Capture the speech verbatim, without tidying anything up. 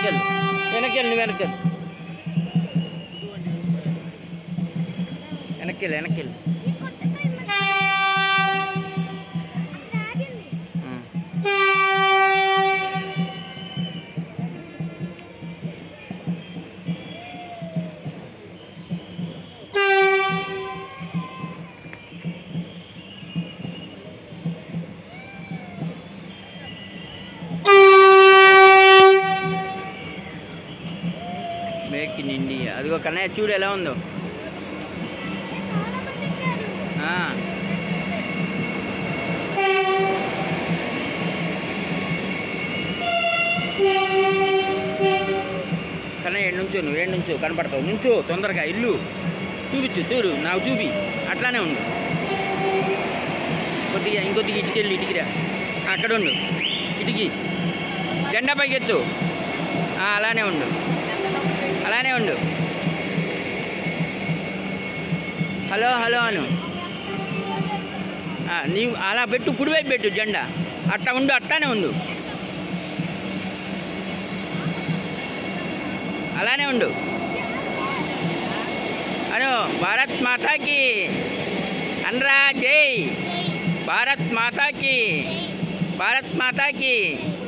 వెనకెళ్ళు వెనకెళ్ళు నువ్వు వెనకెళ్ళు వెనక్కెళ్ళు వెనక్కెళ్ళు మేక్ ఇన్ ఇండియా. అదిగో కన్నయ్య చూడు ఎలా ఉందో. కన్నయ్య ఏడు నుంచో నువ్వు ఏడు నుంచో కనపడతావు. నుంచో తొందరగా ఇల్లు చూపించు చూడు నాకు చూపి అట్లానే ఉండు. కొద్దిగా ఇంకొద్దిగా ఇటుకి వెళ్ళి ఇటుకిరా అక్కడ ఉండు. ఇటుకి జెండా పైకి ఎత్తు. అలానే ఉండు అలానే ఉండు. హలో హలో అను. నీవు అలా పెట్టు కుడివైపు పెట్టు జెండా. అట్టా ఉండు అట్లానే ఉండు అలానే ఉండు అను. భారత్ మాతాకి అనరా జై. భారత్ మాతాకి భారత్ మాతాకి.